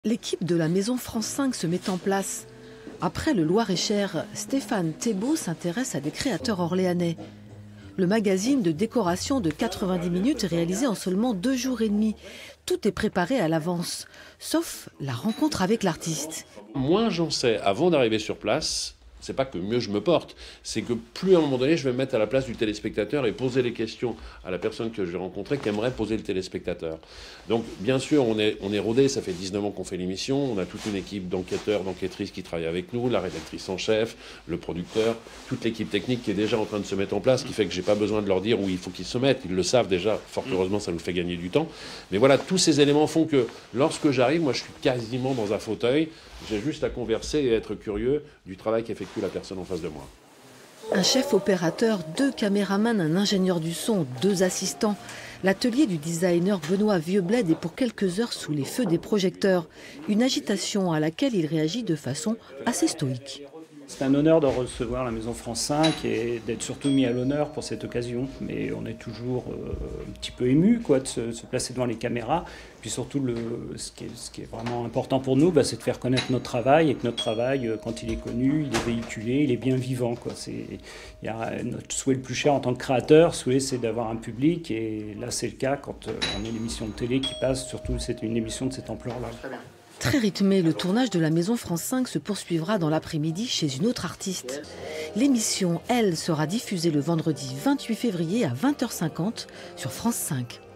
L'équipe de la Maison France 5 se met en place. Après le Loir-et-Cher, Stéphane Thébault s'intéresse à des créateurs orléanais. Le magazine de décoration de 90 minutes est réalisé en seulement 2 jours et demi. Tout est préparé à l'avance, sauf la rencontre avec l'artiste. Moins j'en sais avant d'arriver sur place, c'est pas que mieux je me porte, c'est que plus à un moment donné je vais me mettre à la place du téléspectateur et poser les questions à la personne que je vais rencontrer qu'aimerait poser le téléspectateur. Donc bien sûr on est rodé, ça fait 19 ans qu'on fait l'émission, on a toute une équipe d'enquêteurs, d'enquêtrices qui travaillent avec nous, la rédactrice en chef, le producteur, toute l'équipe technique qui est déjà en train de se mettre en place, ce qui fait que j'ai pas besoin de leur dire où il faut qu'ils se mettent, ils le savent déjà, fort heureusement ça nous fait gagner du temps. Mais voilà, tous ces éléments font que lorsque j'arrive, moi je suis quasiment dans un fauteuil, j'ai juste à converser et être curieux du travail qu'effectue la personne en face de moi. Un chef opérateur, 2 caméramans, un ingénieur du son, 2 assistants. L'atelier du designer Benoît Vieubled est pour quelques heures sous les feux des projecteurs. Une agitation à laquelle il réagit de façon assez stoïque. C'est un honneur de recevoir la Maison France 5 et d'être surtout mis à l'honneur pour cette occasion. Mais on est toujours un petit peu ému de se placer devant les caméras. Puis surtout, ce qui est vraiment important pour nous, c'est de faire connaître notre travail. Et que notre travail, quand il est connu, il est véhiculé, il est bien vivant. Il y a notre souhait le plus cher en tant que créateur, c'est d'avoir un public. Et là, c'est le cas quand on a une émission de télé qui passe. Surtout, c'est une émission de cette ampleur-là. Très rythmé, le tournage de la Maison France 5 se poursuivra dans l'après-midi chez une autre artiste. L'émission, elle, sera diffusée le vendredi 28 février à 20h50 sur France 5.